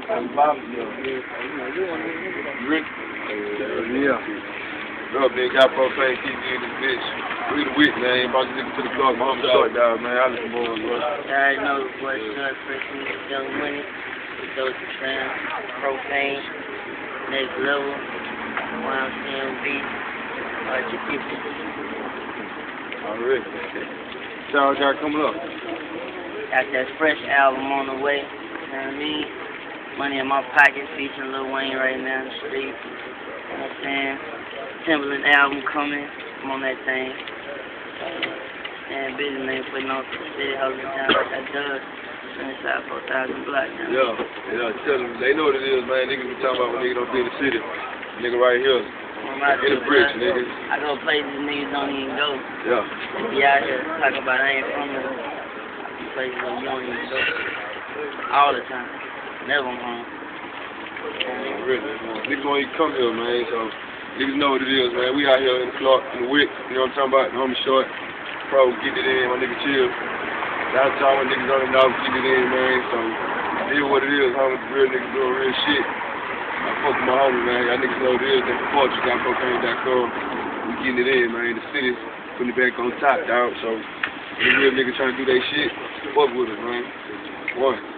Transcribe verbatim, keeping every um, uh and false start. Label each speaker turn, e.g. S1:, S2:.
S1: You ready? Yeah. Bro, man, got Propain, keep getting this bitch. We the wit, man. About to nigga to the block. My homie short dog, man. I listen more, bro.
S2: I already know the boy, Short, Freshman, Young Money. We go to Tram, Propain, Next Level, Y M C M B, R G fifty.
S1: Alright. So y'all got coming up?
S2: Got that fresh album on the way. You know what I mean? Money in my pocket, featuring Lil Wayne right now in the street. You know what I'm saying? Timberland album coming. I'm on that thing. And busy man putting on some shit, holding it down like I does. Inside four thousand blocks now.
S1: Yeah, yeah, tell them. They know what it is, man. Niggas be talking about when niggas don't be in the city. Nigga right here. In the bridge, nigga.
S2: I go places niggas don't even go.
S1: Yeah.
S2: They be out here talking about I ain't from here. I be places where you don't even go. All the time. Never I'm home.
S1: Yeah, really. Niggas want you to come here, man, so niggas know what it is, man. We out here in the clock, in the wick, you know what I'm talking about? The homie Short, Pro, get it in, my nigga Chill. That's all my niggas on the knob, get it in, man, so it is what it is, homie. Real niggas doing real shit. I fuck with my homie, man. Y'all niggas know what it is. That support you got propain dot com. We getting it in, man. The city's putting it back on top, dog. So, any real niggas trying to do their shit, fuck with us, man. One.